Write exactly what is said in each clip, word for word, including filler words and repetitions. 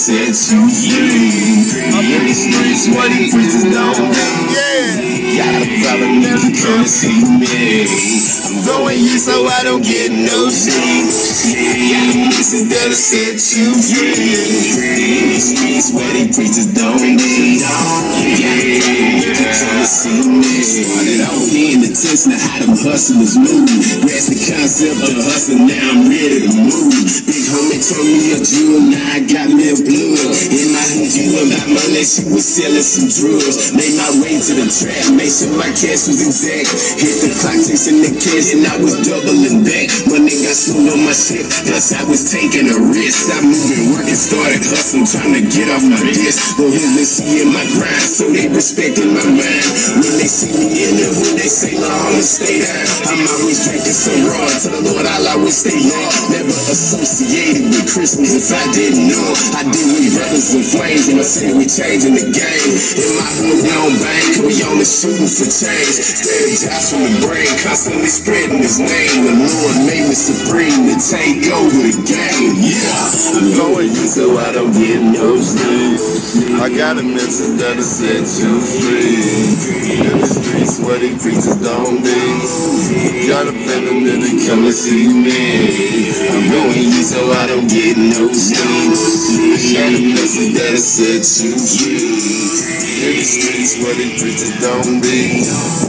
set you free. In the streets where these preachers don't be. Got a problem, never come to see me. I'm going here so I don't get no sleep. Got a message that'll set you free. In the streets where these preachers don't be. Got a problem, never come to see me. Started off being the test of how them hustlers move. Grasped the concept of hustle, now I'm ready to move. Big homie told me a jewel, now I got me a blood. In my hood, you about money, she was selling some drugs. Made my way to the trap, made sure my cash was exact. Hit the clock, chasing the cash, and I was doubling back. Money got smooth on my shit, plus I was taking a risk. I moved and working, started hustling, trying to get off my disc. But here they see in my grind, so they respecting my mind. When they see me in the hood, they say, no, I'ma stay down. I'm always drinking some raw, to the Lord I'll always stay low. Never associated with Christmas if I didn't know. I did with brothers and flames, and I say we changing the game. In my hood, we don't bang, cause we only shooting for change. Steady jobs from the brain, constantly spreading his name. The Lord made me supreme to take over the game. Yeah, I'm going here so I don't get no sleep. I got a message that'll set you free. In the streets where these preachers don't be. Got a feeling that they come to see me. I'm going here so I don't get no sleep. I got a message that'll set you free. In the streets where these preachers don't be.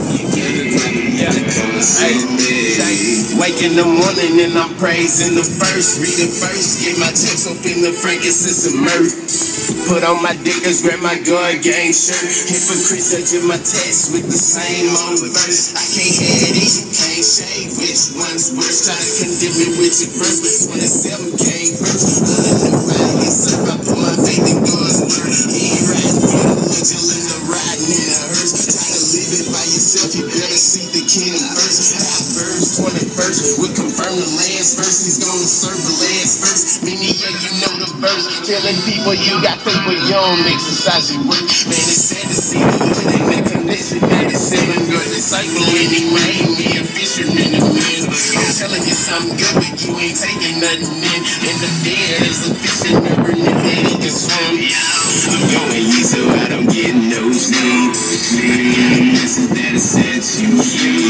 Wake in the morning and I'm praising the first. Read it first, get my checks up in the frankincense and myrrh. Put on my dickers, grab my gun gang shirt. Hypocrites judging my text with the same old verse. I can't have these, you can't shade. Which one's worse? Try to condemn me with your verse. twenty-seven came first. Other than riding and surf, I put my faith in God's word. He ain't riding for the legend, in the riding in a hearse. Try to live it by yourself, you better see the king first. Top verse, twenty-first, we'll confirm the last verse. He's gonna serve the last verse. Meaning, yeah, you know the verse. Telling people you got faith, but you don't exercise your work. Man, it's sad to see the hood and that connection. ninety-seven, your disciple, and he made me a fisherman of men. I'm telling you something good, but you ain't taking nothing in. In the dead, there's a fish in the river, and he can swim. I'm going here so I don't get no sleep. This is that it sets you free.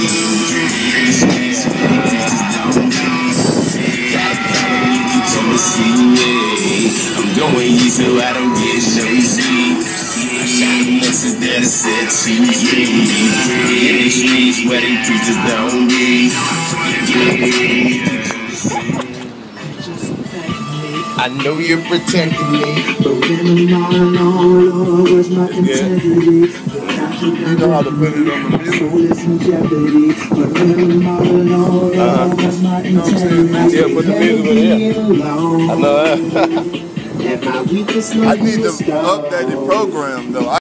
I'm going here so I don't get no sleep. I got a message that'll set you free. In the streets where they preachers don't be. I know you're protecting me, but when I'm all alone, where's my integrity? You know how to put it on the music. So listen, jeopardy. But when I'm all alone, Uh-huh. where's my You know what I'm saying? integrity? Yeah, put the music in here. I know that. And my weakest I need to update the program though.